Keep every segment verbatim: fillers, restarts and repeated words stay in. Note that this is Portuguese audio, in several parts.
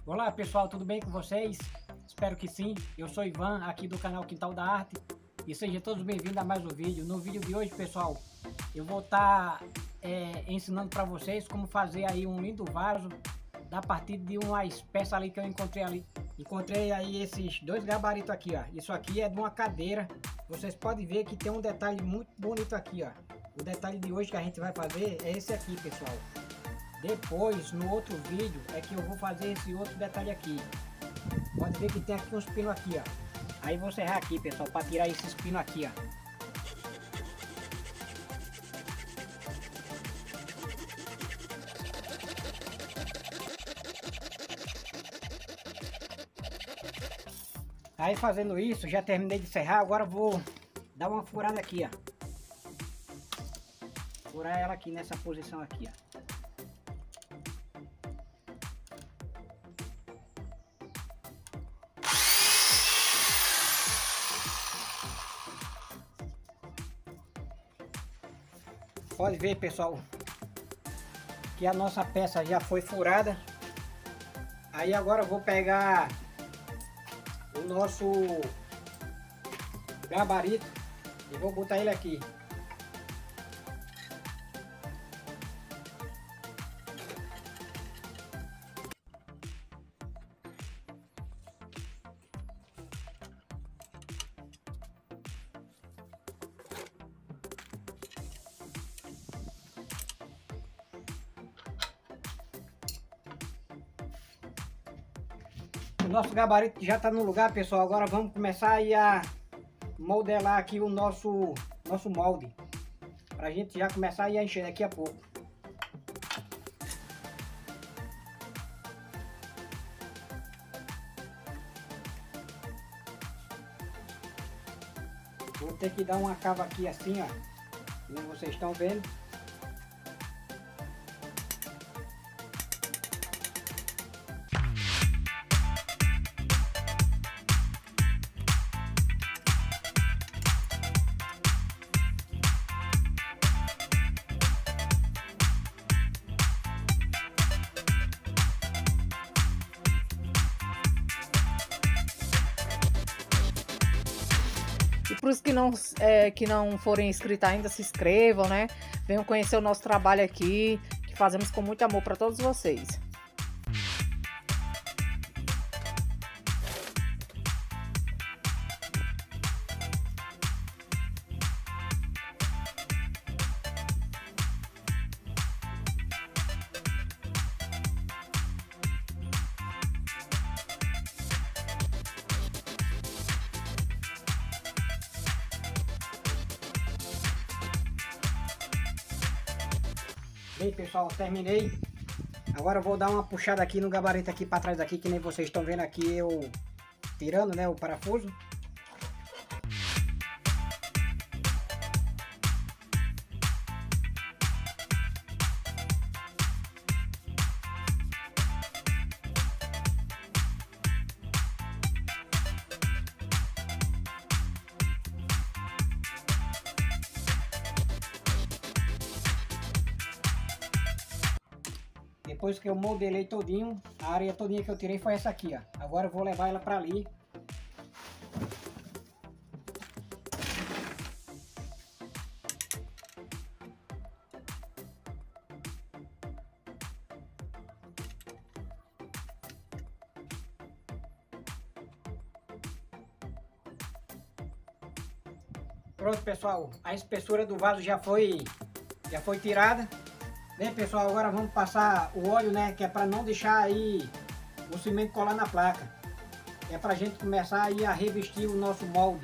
Olá pessoal, tudo bem com vocês? Espero que sim. Eu sou Ivan, aqui do canal Quintal da Arte, e sejam todos bem-vindos a mais um vídeo. No vídeo de hoje, pessoal, eu vou estar tá, é, ensinando para vocês como fazer aí um lindo vaso da partir de umas peças ali que eu encontrei ali. Encontrei aí esses dois gabaritos aqui, ó. Isso aqui é de uma cadeira. Vocês podem ver que tem um detalhe muito bonito aqui, ó. O detalhe de hoje que a gente vai fazer é esse aqui, pessoal. Depois, no outro vídeo, é que eu vou fazer esse outro detalhe aqui. Pode ver que tem aqui uns pinos aqui, ó. Aí vou serrar aqui, pessoal, para tirar esses pinos aqui, ó. Aí fazendo isso, já terminei de serrar, agora vou dar uma furada aqui, ó. Furar ela aqui nessa posição aqui, ó. Pode ver, pessoal, que a nossa peça já foi furada. Aí agora eu vou pegar o nosso gabarito e vou botar ele aqui. O nosso gabarito já está no lugar, pessoal. Agora vamos começar aí a modelar aqui o nosso nosso molde, para a gente já começar a encher daqui a pouco. Vou ter que dar uma cava aqui assim, ó, como vocês estão vendo. E para os que não, é, que não forem inscritos ainda, se inscrevam, né? Venham conhecer o nosso trabalho aqui, que fazemos com muito amor para todos vocês. Bem, pessoal, terminei. Agora eu vou dar uma puxada aqui no gabarito aqui para trás aqui, que nem vocês estão vendo aqui eu tirando, né, o parafuso. Depois que eu modelei todinho, a areia todinha que eu tirei foi essa aqui, ó. Agora eu vou levar ela para ali. Pronto, pessoal, a espessura do vaso já foi já foi tirada. Bem, pessoal, agora vamos passar o óleo, né, que é para não deixar aí o cimento colar na placa. É para a gente começar aí a revestir o nosso molde.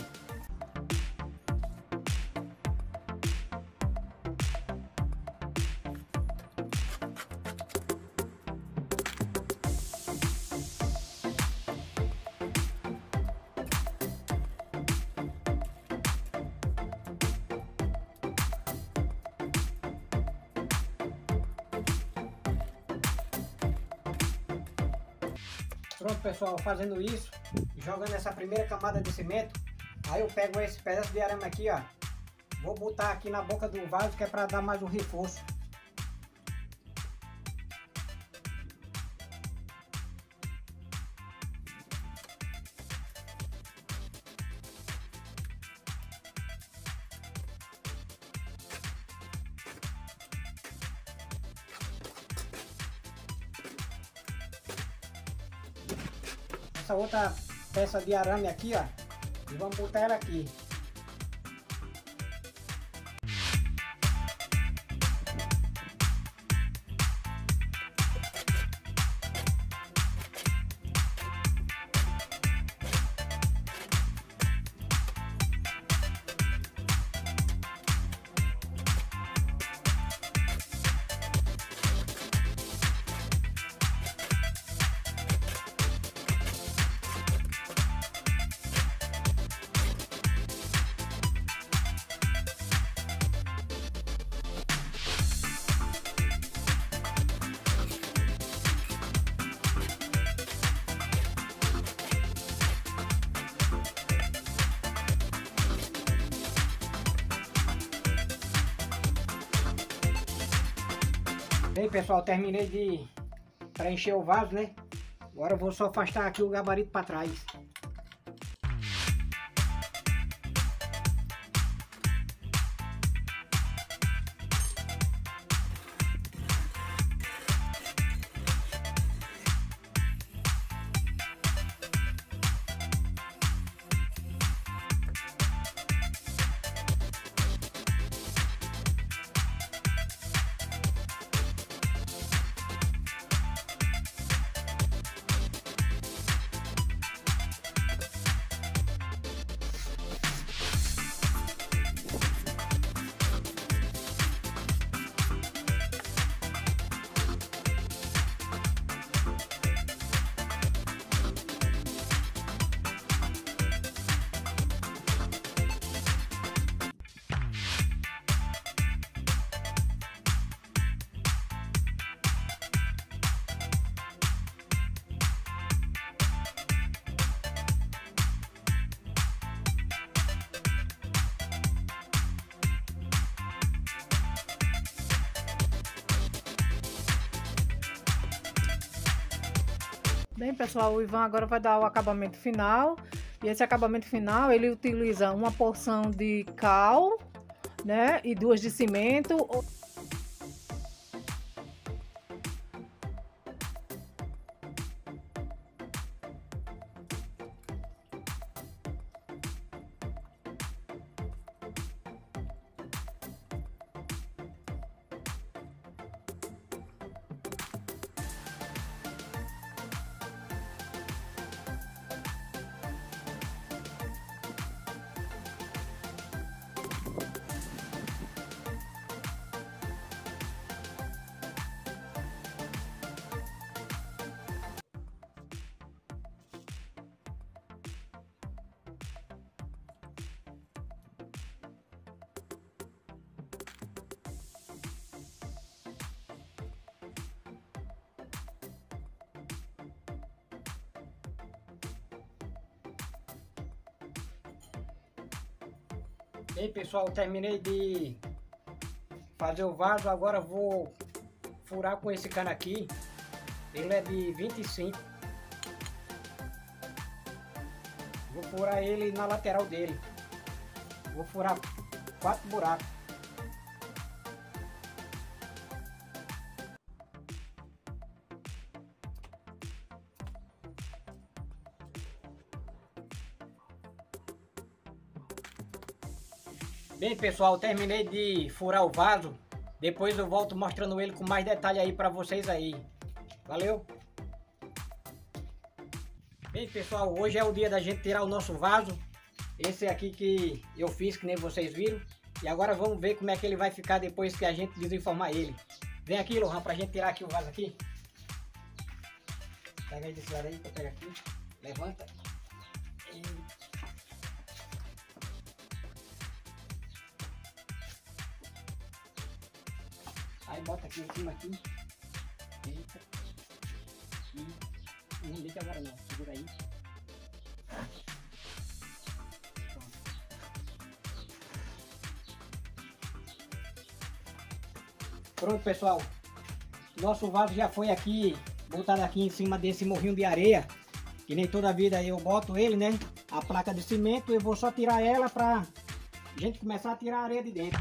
Pronto, pessoal, fazendo isso, jogando essa primeira camada de cimento, aí eu pego esse pedaço de arame aqui, ó, vou botar aqui na boca do vaso, que é para dar mais um reforço. essa outra peça de arame aqui, ó. E vamos botar ela aqui. Bem, pessoal, terminei de preencher o vaso, né? Agora eu vou só afastar aqui o gabarito para trás. Bem, pessoal, o Ivan agora vai dar o acabamento final. E esse acabamento final, ele utiliza uma porção de cal, né, e duas de cimento. Bem, pessoal, terminei de fazer o vaso, agora vou furar com esse cano aqui. Ele é de vinte e cinco. Vou furar ele na lateral dele. Vou furar quatro buracos. Bem, pessoal, terminei de furar o vaso. Depois eu volto mostrando ele com mais detalhe aí para vocês aí. Valeu? Bem, pessoal, hoje é o dia da gente tirar o nosso vaso. Esse aqui que eu fiz, que nem vocês viram. E agora vamos ver como é que ele vai ficar depois que a gente desenformar ele. Vem aqui, Lohan, pra gente tirar aqui o vaso aqui. Pega aí desse lado aí que eu pego aqui. Levanta. E... aí bota aqui em cima aqui. Eita. E não liga agora não. Segura aí. Pronto, pessoal. Nosso vaso já foi aqui, botado aqui em cima desse morrinho de areia. Que nem toda vida eu boto ele, né? A placa de cimento, eu vou só tirar ela pra gente começar a tirar a areia de dentro.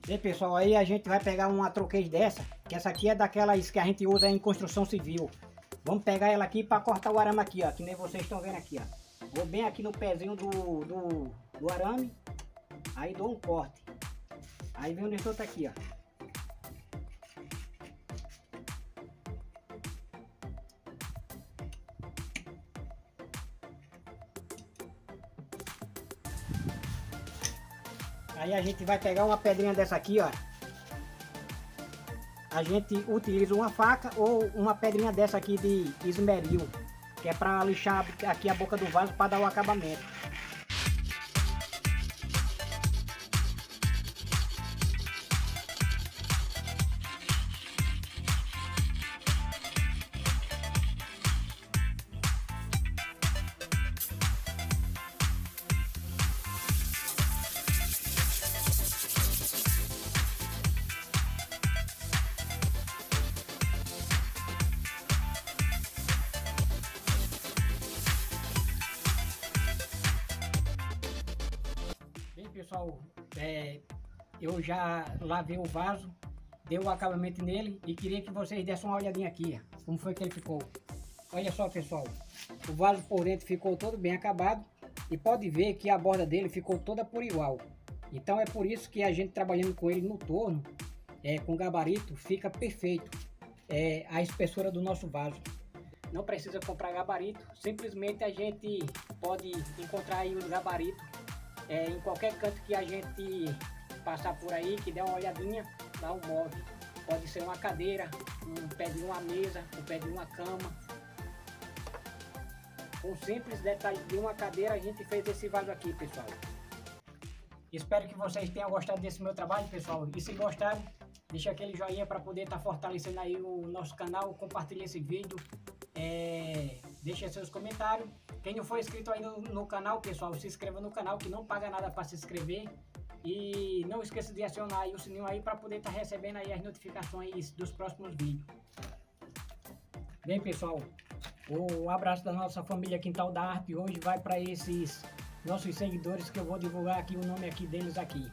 Bem, pessoal, aí a gente vai pegar uma troqueira dessa, que essa aqui é daquelas que a gente usa em construção civil. Vamos pegar ela aqui para cortar o arame aqui, ó, que nem vocês estão vendo aqui, ó. Vou bem aqui no pezinho do, do, do arame, aí dou um corte. Aí vem o outro aqui, ó. Aí a gente vai pegar uma pedrinha dessa aqui, ó. A gente utiliza uma faca ou uma pedrinha dessa aqui de esmeril, que é para lixar aqui a boca do vaso para dar o acabamento. Pessoal, é, eu já lavei o vaso, dei o acabamento nele e queria que vocês dessem uma olhadinha aqui, como foi que ele ficou. Olha só, pessoal, o vaso por dentro ficou todo bem acabado e pode ver que a borda dele ficou toda por igual. Então é por isso que a gente trabalhando com ele no torno, é, com gabarito, fica perfeito é, a espessura do nosso vaso. Não precisa comprar gabarito, simplesmente a gente pode encontrar aí os gabaritos É, em qualquer canto que a gente passar por aí, que der uma olhadinha, lá o móvel. Pode ser uma cadeira, um pé de uma mesa, um pé de uma cama. Com um simples detalhe de uma cadeira, a gente fez esse vaso aqui, pessoal. Espero que vocês tenham gostado desse meu trabalho, pessoal. E se gostaram, deixa aquele joinha para poder estar tá fortalecendo aí o nosso canal. Compartilhe esse vídeo. É, deixa seus comentários. Quem não for inscrito aí no, no canal, pessoal, se inscreva no canal, que não paga nada para se inscrever. E não esqueça de acionar aí o sininho aí para poder estar tá recebendo aí as notificações dos próximos vídeos. Bem, pessoal, o abraço da nossa família Quintal da Arte hoje vai para esses nossos seguidores, que eu vou divulgar aqui o nome aqui deles aqui.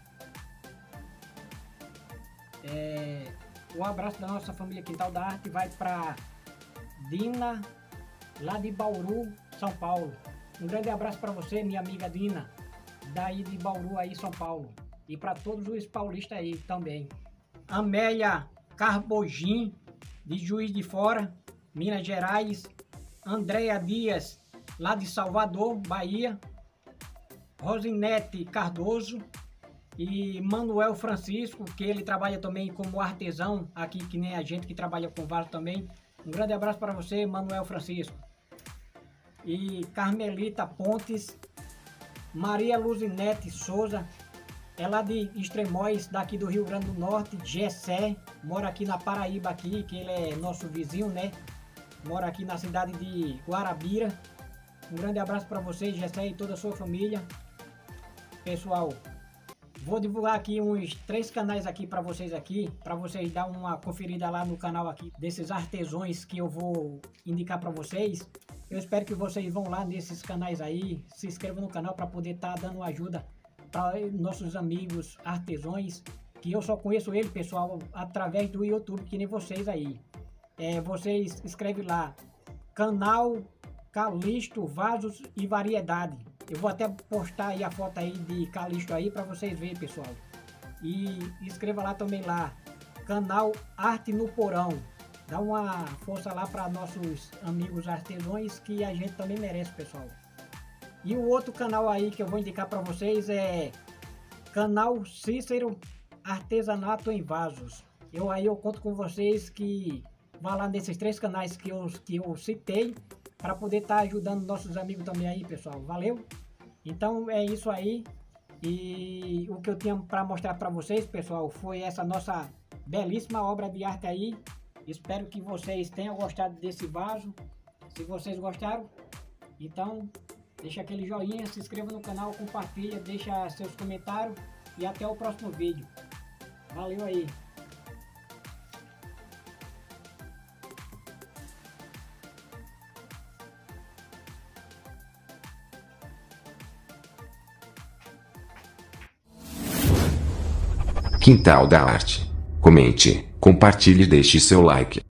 É, um abraço da nossa família Quintal da Arte vai para Dina, lá de Bauru, São Paulo. Um grande abraço para você, minha amiga Dina, daí de Bauru aí, São Paulo. E para todos os paulistas aí também. Amélia Carbogin, de Juiz de Fora, Minas Gerais. Andréia Dias, lá de Salvador, Bahia. Rosinete Cardoso e Manuel Francisco, que ele trabalha também como artesão aqui, que nem a gente que trabalha com vaso também. Um grande abraço para você, Manuel Francisco. E Carmelita Pontes, Maria Luzinete Souza, é lá de Extremóis, daqui do Rio Grande do Norte, Gessé, mora aqui na Paraíba aqui, que ele é nosso vizinho, né? Mora aqui na cidade de Guarabira. Um grande abraço para você, Gessé, e toda a sua família. Pessoal, vou divulgar aqui uns três canais aqui para vocês aqui, para vocês dar uma conferida lá no canal aqui desses artesãos que eu vou indicar para vocês. Eu espero que vocês vão lá nesses canais aí, se inscrevam no canal para poder estar tá dando ajuda para nossos amigos artesãos, que eu só conheço ele, pessoal, através do YouTube, que nem vocês aí. É, vocês escrevem lá, canal Calixto Vasos e Variedade. Eu vou até postar aí a foto aí de Calixto aí para vocês verem, pessoal. E escreva lá também lá, canal Arte no Porão. Dá uma força lá para nossos amigos artesãos, que a gente também merece, pessoal. E o outro canal aí que eu vou indicar para vocês é canal Cícero Artesanato em Vasos. Eu aí eu conto com vocês que vá lá nesses três canais que eu, que eu citei, para poder estar tá ajudando nossos amigos também aí, pessoal. Valeu? Então é isso aí. E o que eu tinha para mostrar para vocês, pessoal, foi essa nossa belíssima obra de arte aí. Espero que vocês tenham gostado desse vaso. Se vocês gostaram, então deixa aquele joinha, se inscreva no canal, compartilha, deixa seus comentários e até o próximo vídeo. Valeu aí! Quintal da Arte. Comente, compartilhe e deixe seu like.